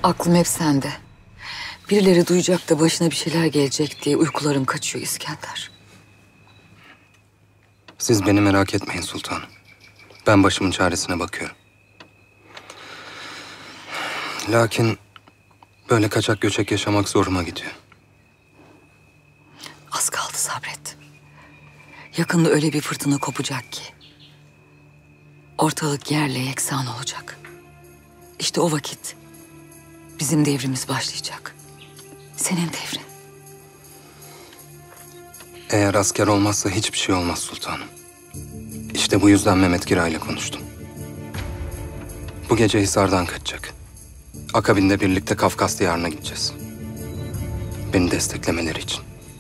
Aklım hep sende. Birileri duyacak da başına bir şeyler gelecek diye uykularım kaçıyor İskender. Siz beni merak etmeyin sultanım. Ben başımın çaresine bakıyorum. Lakin böyle kaçak göçek yaşamak zoruma gidiyor. Az kaldı, sabret. Yakında öyle bir fırtına kopacak ki ortalık yerle yeksan olacak. İşte o vakit bizim devrimiz başlayacak. Senin devrin. Eğer asker olmazsa hiçbir şey olmaz sultanım. İşte bu yüzden Mehmet Gira ile konuştum. Bu gece Hisar'dan kaçacak. Akabinde birlikte Kafkas diyarına gideceğiz. Beni desteklemeleri için.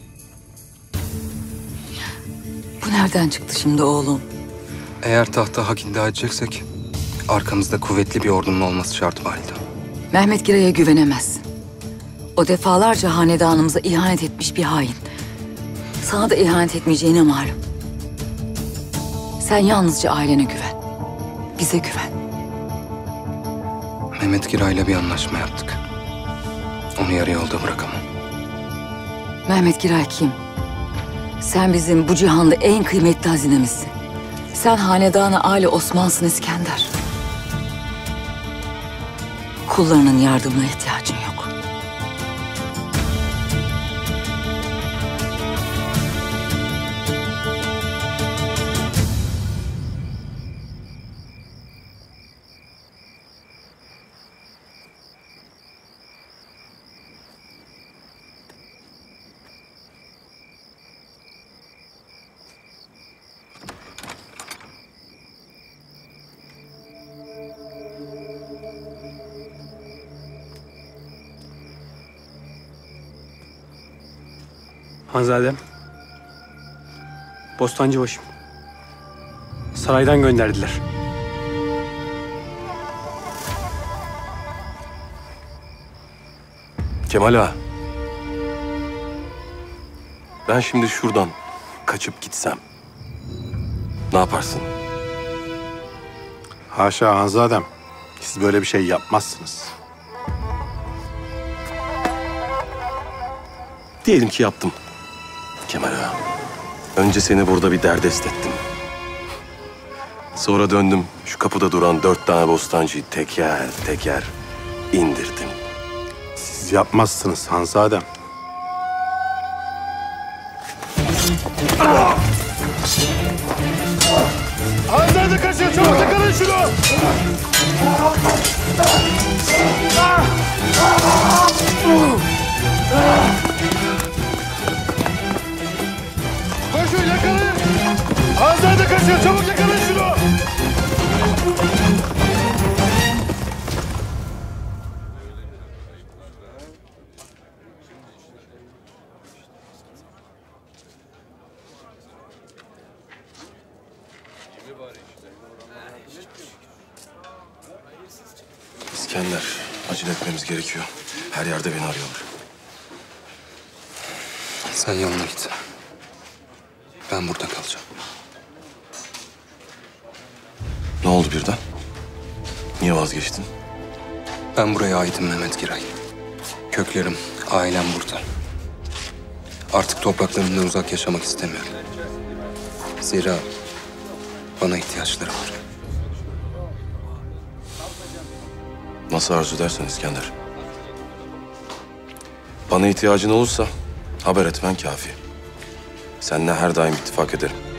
Bu nereden çıktı şimdi oğlum? Eğer tahta hak iddia edeceksek arkamızda kuvvetli bir ordunun olması şart validem. Mehmet Gira'ya güvenemezsin. O defalarca hanedanımıza ihanet etmiş bir hain. Sana da ihanet etmeyeceğine malum. Sen yalnızca ailene güven. Bize güven. Mehmet Gira ile bir anlaşma yaptık. Onu yarı yolda bırakamam. Mehmet Giray kim? Sen bizim bu cihanda en kıymetli hazinemizsin. Sen hanedanı Ali Osman'sın İskender. Kullarının yardımına ihtiyacın yok. Hanzadem. Bostancıbaşım. Saraydan gönderdiler. Kemal ağa. Ben şimdi şuradan kaçıp gitsem ne yaparsın? Haşa Hanzadem. Siz böyle bir şey yapmazsınız. Diyelim ki yaptım. Kemal ağa. Önce seni burada bir derdest ettim. Sonra döndüm şu kapıda duran 4 tane bostancıyı teker teker indirdim. Siz yapmazsınız Hanzadem. Hanzade kaçıyor, çabuk yakalayın şunu! Koşun, yakalayın! Hanzade kaçıyor, çabuk yakalayın şunu! İskender, acele etmemiz gerekiyor. Her yerde beni arıyorlar. Sen yoluna git. Ben burada kalacağım. Ne oldu birden? Niye vazgeçtin? Ben buraya aitim Mehmet Giray. Köklerim, ailem burada. Artık topraklarımdan uzak yaşamak istemiyorum. Zira bana ihtiyaçları var. Nasıl arzu edersen İskender. Bana ihtiyacın olursa haber etmen kafi. Seninle her daim ittifak ederim.